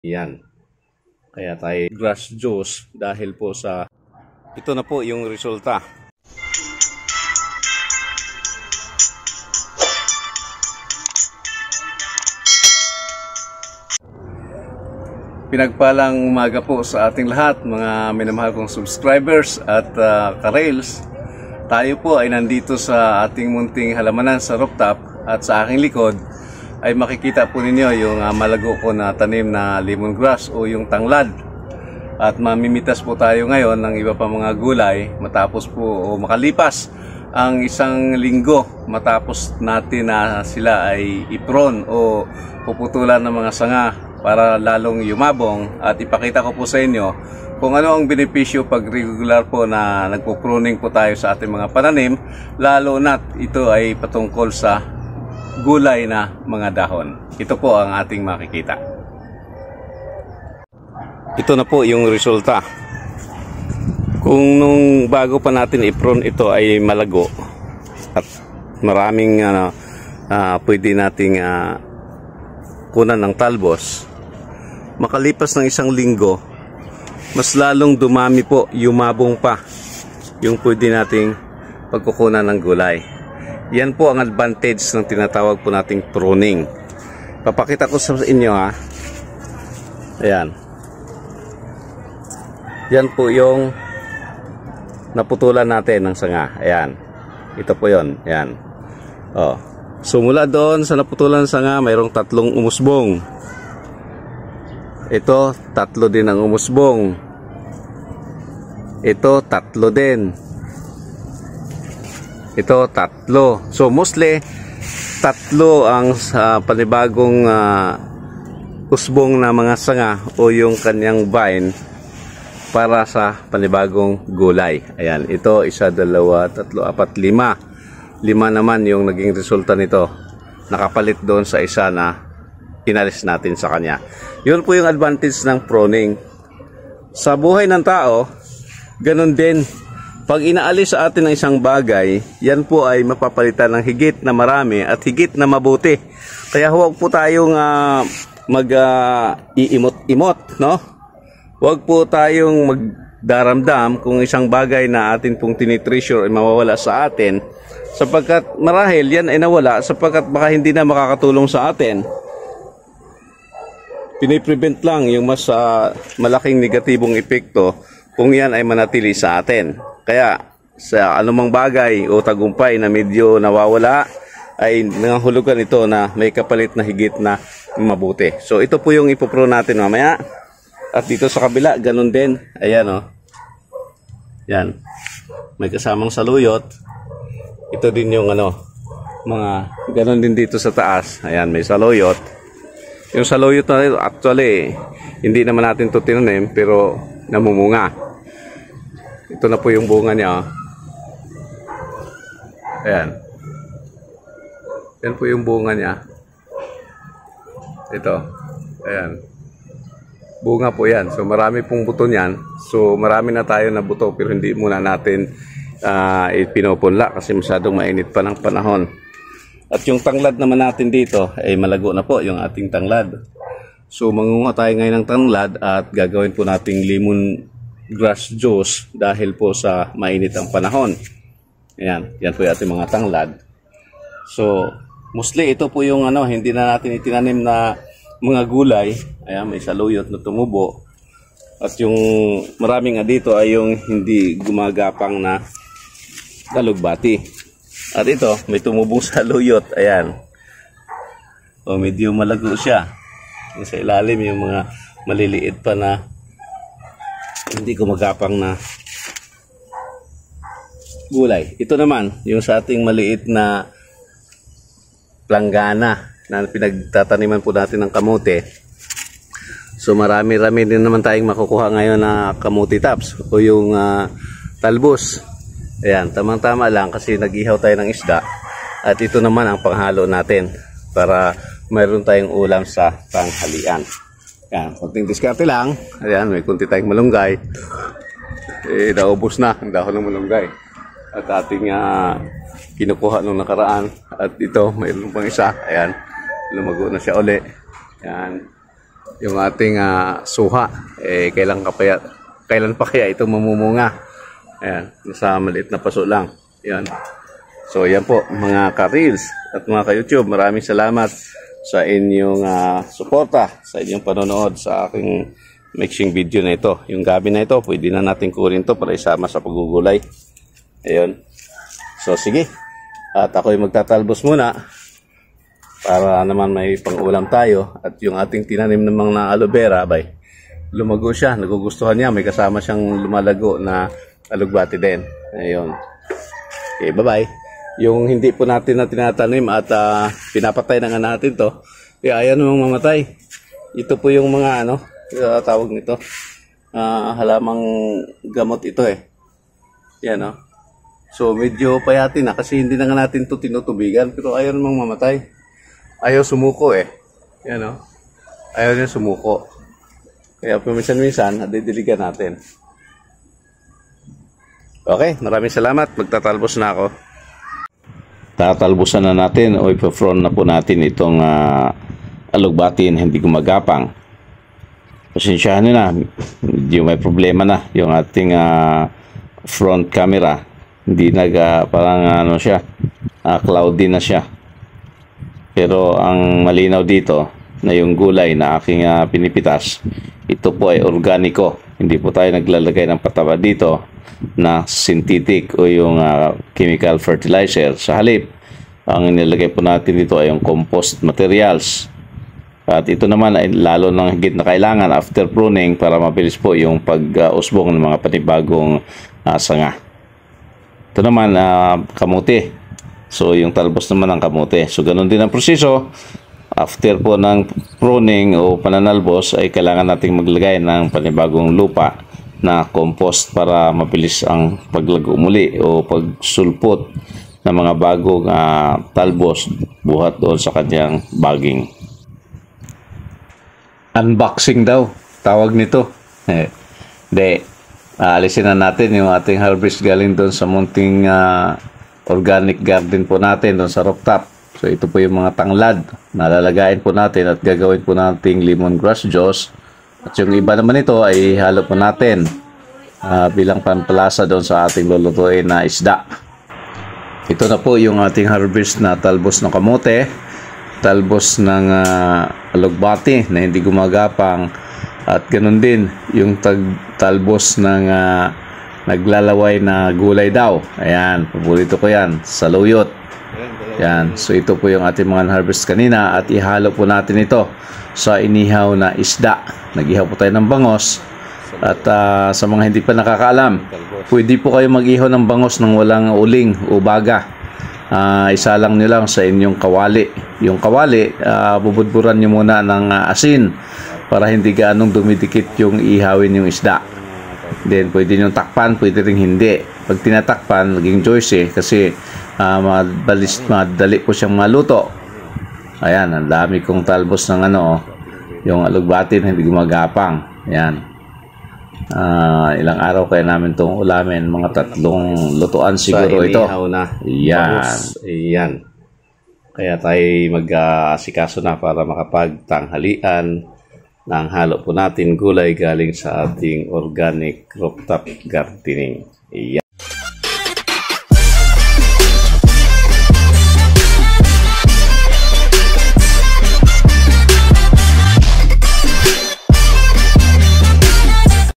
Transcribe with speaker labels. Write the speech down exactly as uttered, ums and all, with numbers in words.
Speaker 1: Yan. Kaya tayo grass juice dahil po sa ito na po yung resulta. Pinagpalang umaga po sa ating lahat, mga minamahal kong subscribers at uh, ka-rails. Tayo po ay nandito sa ating munting halamanan sa rooftop at sa aking likod ay makikita po ninyo yung uh, malago po na tanim na lemongrass o yung tanglad. At mamimitas po tayo ngayon ng iba pa mga gulay matapos po o makalipas ang isang linggo matapos natin na sila ay ipron o puputulan ng mga sanga para lalong yumabong. At ipakita ko po sa inyo kung ano ang benepisyo pag regular po na nagpo-pruning po tayo sa ating mga pananim, lalo na't ito ay patungkol sa gulay na mga dahon. Ito po ang ating makikita. Ito na po yung resulta. Kung nung bago pa natin i-prune ito ay malago at maraming uh, uh, pwede nating uh, kunan ng talbos, makalipas ng isang linggo, mas lalong dumami po, yumabong pa yung pwede nating pagkukunan ng gulay. Yan po ang advantage ng tinatawag po nating pruning. Papakita ko sa inyo ha. Ayan. Yan po yung naputulan natin ng sanga. Ayan. Ito po yon. Ayan. Oh. So mula doon sa naputulan ng sanga, mayroong tatlong umusbong. Ito, tatlo din ang umusbong. Ito, tatlo din. Ito, tatlo. So, mostly, tatlo ang uh, panibagong uh, usbong na mga sanga o yung kanyang vine para sa panibagong gulay. Ayan, ito, isa, dalawa, tatlo, apat, lima. Lima naman yung naging resulta nito. Nakapalit doon sa isa na inalis natin sa kanya. Yun po yung advantage ng pruning. Sa buhay ng tao, ganun din. Pag inaalis sa atin ng isang bagay, yan po ay mapapalitan ng higit na marami at higit na mabuti. Kaya huwag po tayong uh, mag-iimot-imot, uh, no? Huwag po tayong magdaramdam kung isang bagay na atin pong tinitreasure ay mawawala sa atin, sapagkat marahil yan ay nawala sapagkat baka hindi na makakatulong sa atin. Piniprevent lang yung mas uh, malaking negatibong epekto kung yan ay manatili sa atin. Kaya sa anumang bagay o tagumpay na medyo nawawala ay nangahulugan ito na may kapalit na higit na mabuti. So ito po yung ipopro natin mamaya. At dito sa kabila, ganun din. Ayan o. Oh. Yan. May kasamang saluyot. Ito din yung ano, mga ganun din dito sa taas. Ayan, may saluyot. Yung saluyot na ito, actually, hindi naman natin ito tinanim, pero namumunga. Ito na po yung bunga niya. Oh. Ayan. Yan po yung bunga niya. Ito. Ayan. Bunga po yan. So, marami pong buto niyan. So, marami na tayo na buto, pero hindi muna natin uh, ipinopunla kasi masyadong mainit pa ng panahon. At yung tanglad naman natin dito ay malago na po yung ating tanglad. So mangunguha tayo ngayon ng tanglad at gagawin po nating lemon grass juice dahil po sa mainit ang panahon. Ayan, yan po yung ating mga tanglad. So mostly ito po yung ano, hindi na natin itinanim na mga gulay. Ayan, may saluyot na tumubo. At yung maraming nga dito ay yung hindi gumagapang na talugbati. At ito, may tumubong saluyot. Ayan. O, medyo malago siya. Yung sa ilalim, yung mga maliliit pa na hindi gumagapang na gulay. Ito naman, yung sa ating maliit na planggana na pinagtataniman po natin ng kamote. So, marami-rami din naman tayong makukuha ngayon na kamote tops o yung uh, talbos. Ayan, tamang-tama lang kasi nag-ihaw tayo ng isda. At ito naman ang panghalo natin para mayroon tayong ulam sa tanghalian. Ayan, konting diskarte lang. Ayan, may kunti tayong malunggay. Eh, naubos na ang dahon ng malunggay. At ating uh, kinukuha nung nakaraan. At ito, mayroon pang isa. Ayan, lumago na siya uli. Ayan. yung ating uh, suha. Eh, kailan, kapaya, kailan pa kaya ito mamumunga? Ayan, nasa maliit na paso lang. Ayan. So, yan po, mga ka-reels at mga ka-YouTube. Maraming salamat sa inyong uh, suporta, sa inyong panonood sa aking mixing video na ito. Yung gabi na ito, pwede na natin kunin to para isama sa pagugulay. Ayun. So, sige. At ako'y magtatalbos muna para naman may pang-ulam tayo. At yung ating tinanim ng mga aloe vera, bay, lumago siya. Nagugustuhan niya. May kasama siyang lumalago na alugbati din. Ayun. Okay, bye-bye. Yung hindi po natin na tinatanim at uh, pinapatay na nga natin to, eh, ayan namang mamatay. Ito po yung mga ano, uh, tawag nito, uh, halamang gamot ito eh. Yan o. So medyo payati na kasi hindi na nga natin to tinutubigan, pero ayaw namang mamatay. Ayaw sumuko eh. Yan o. Ayaw niya sumuko. Kaya paminsan-minsan, nadidiligan natin. Okay, maraming salamat. Magtatalbos na ako. Tatalbusan na natin o ipa-front na po natin itong uh, alugbatin hindi gumagapang. Pasensyahan nyo na, medyo may problema na yung ating uh, front camera. Hindi nag uh, parang ano siya, uh, cloudy na siya. Pero ang malinaw dito na yung gulay na aking uh, pinipitas, ito po ay organiko. Hindi po tayo naglalagay ng pataba dito na synthetic o yung uh, chemical fertilizer. Sa halip, ang nilagay po natin dito ay yung compost materials. At ito naman ay lalo ng higit na kailangan after pruning para mabilis po yung pag-usbong ng mga panibagong uh, sanga. Ito naman, uh, kamuti. So, yung talbos naman ng kamote. So, ganun din ang proseso. After po ng pruning o pananalbos, ay kailangan nating maglagay ng panibagong lupa na compost para mabilis ang paglago muli o pagsulpot ng mga bagong uh, talbos buhat doon sa kanyang baging. Unboxing daw, tawag nito. Eh, de, aalisin na natin yung ating harvest galing doon sa munting uh, organic garden po natin doon sa rooftop. So ito po yung mga tanglad na lalagayin po natin at gagawin po nating lemongrass juice. At yung iba naman ito ay halo po natin uh, bilang pampalasa doon sa ating lulutuin na isda. Ito na po yung ating harvest na talbos ng kamote, talbos ng uh, alugbati na hindi gumagapang, at ganun din yung tag talbos ng uh, naglalaway na gulay daw. Ayan, paborito ko yan, saluyot. Yan, so ito po yung ating mga harvest kanina at ihalo po natin ito sa inihaw na isda. Nag-ihaw po tayo ng bangos. At uh, sa mga hindi pa nakakaalam, pwede po kayo mag-ihaw ng bangos ng walang uling o baga. Uh, isa lang nyo lang sa inyong kawali. Yung kawali, uh, bubudburan nyo muna ng uh, asin para hindi gaanong dumidikit yung ihawin yung isda. Then, pwede nyo takpan, pwede rin hindi. Pag tinatakpan, naging juicy kasi uh, madalis, madali po siyang maluto. Ayan, ang dami kong talbos ng ano, yung alugbatin, hindi gumagapang. Ayan. Uh, ilang araw kaya namin itong ulamin, mga tatlong lutuan siguro ito. Na. Ayan. Ayan. Kaya tayo mag-asikaso na para makapagtanghalian ng halo po natin gulay galing sa ating organic rooftop gardening. Ayan.